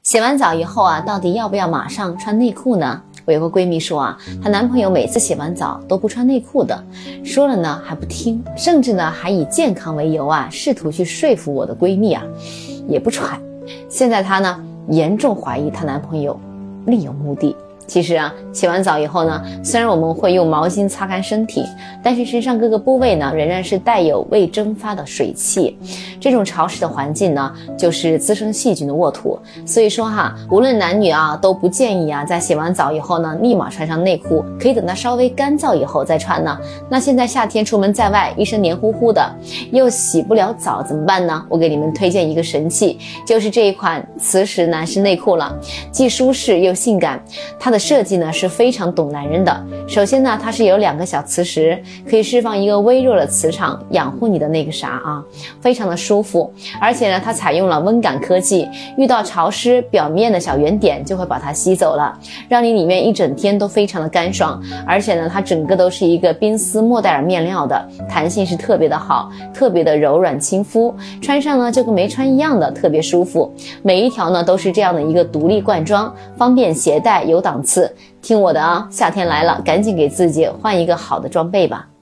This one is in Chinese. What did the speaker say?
洗完澡以后啊，到底要不要马上穿内裤呢？我有个闺蜜说啊，她男朋友每次洗完澡都不穿内裤的，说了呢还不听，甚至呢还以健康为由啊，试图去说服我的闺蜜啊，也不穿。现在她呢严重怀疑她男朋友另有目的。其实啊，洗完澡以后呢，虽然我们会用毛巾擦干身体，但是身上各个部位呢，仍然是带有未蒸发的水汽。这种潮湿的环境呢，就是滋生细菌的沃土。所以说哈，无论男女啊，都不建议啊，在洗完澡以后呢，立马穿上内裤，可以等它稍微干燥以后再穿呢。那现在夏天出门在外，一身黏糊糊的，又洗不了澡怎么办呢？我给你们推荐一个神器，就是这一款磁石男士内裤了，既舒适又性感。它的设计呢是非常懂男人的。首先呢，它是有2个小磁石，可以释放一个微弱的磁场，养护你的那个啥啊，非常的舒服。而且呢，它采用了温感科技，遇到潮湿表面的小圆点就会把它吸走了，让你里面一整天都非常的干爽。而且呢，它整个都是一个冰丝莫代尔面料的，弹性是特别的好，特别的柔软亲肤，穿上呢就跟没穿一样的，特别舒服。每一条呢都是这样的一个独立罐装，方便携带，有档次。听我的啊，夏天来了，赶紧给自己换一个好的装备吧。